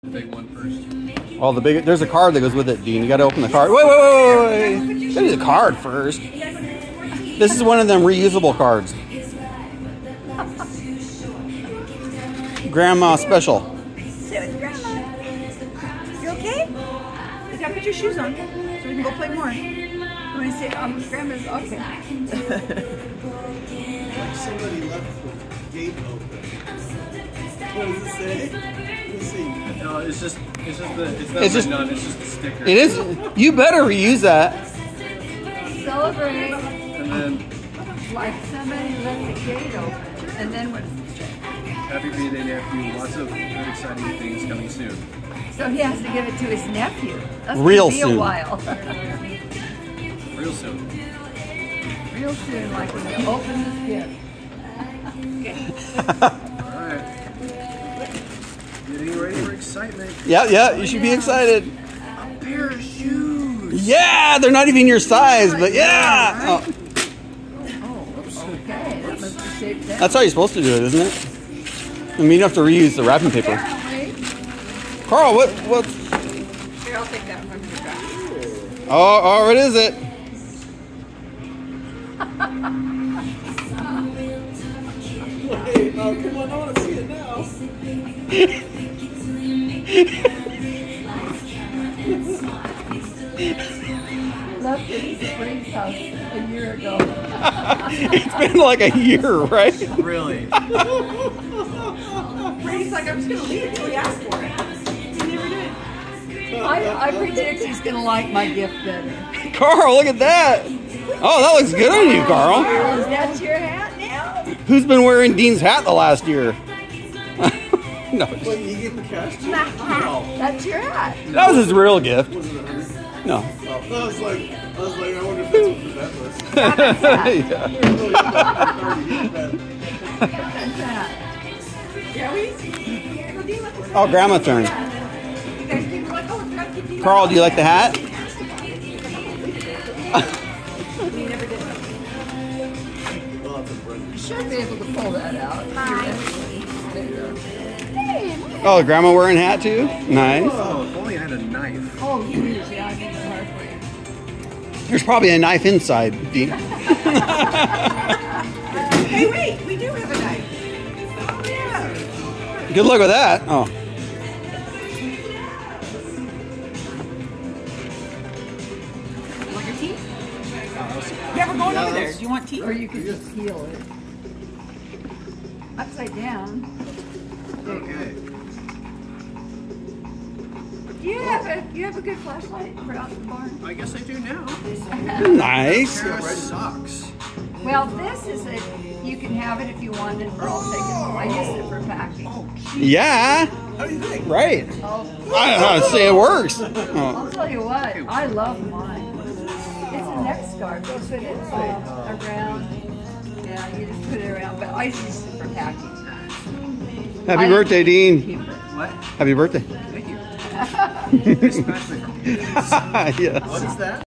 Big one first. Oh, the big. There's a card that goes with it, Dean. You got to open the card. Wait. You got to do the card first. This is one of them reusable cards. Grandma special. Sit with Grandma. You okay? You gotta put your shoes on so we can go play more. You want to sit on Grandma's? Okay. Like somebody left the gate open. What does it say? Let's see. No, it's not It's just- none, it's just a sticker. It is. You better reuse that. Celebrate And then, like somebody left the gate open. And then what? happy birthday, nephew. Lots of good, exciting things coming soon. So he has to give it to his nephew. That's Real gonna be soon. a while. Real soon. Real soon, like when you open this gift. Alright. Getting ready for excitement. Yeah. You should be excited. A pair of shoes. Yeah, they're not even your size, but yeah. Oh, Okay, that must be shaped down. that's how you're supposed to do it, isn't it? I mean, you don't have to reuse the wrapping paper. Apparently. Carl, what? Here, I'll take that one from the back. Oh, what is it? Wait, oh, come on, I want to see it now. Left it at Spring's house a year ago. It's been like a year, right? Really? Brady's like, I'm just going to leave it until he asks for it. He never did. I predict he's going to like my gift better. Carl, look at that. Oh, that looks good on you, Carl. Carl, is that your hat now? Who's been wearing Dean's hat the last year? No, Wait, you getting cash? My hat. That's your hat. that was his real gift. Was it 100? No. Oh, I was like, I wonder if that's what that was. Yeah. That's that. Yeah, we. Oh, Grandma turn. You guys keep like, oh, it's got to keep Carl, do you like the hat? We never did. You should be able to pull that out. There you go. Oh, Grandma wearing hat too? Nice. Oh, if only I had a knife. Oh, you use, yeah, I think it's hard for you. There's probably a knife inside, Dean. Hey, wait, we do have a knife. Oh, yeah. Good luck with that. Oh. Want your tea? Yeah, we're going over there. Do you want tea? Or you could just peel it. Upside down. There you go. Okay. Do you have a good flashlight for out the barn? I guess I do now. Nice. Pair of socks. Well, this is a, you can have it if you want it, or I'll take it. I use it for packing. Yeah. How do you think? Right. Oh, I say it works. Oh. I'll tell you what, I love mine. It's a neck scarf. You put it around. Yeah, you just put it around. But I use it for packing. Happy birthday, Dean. Keep it. What? Happy birthday. Thank you. Especially. Yes. What is that?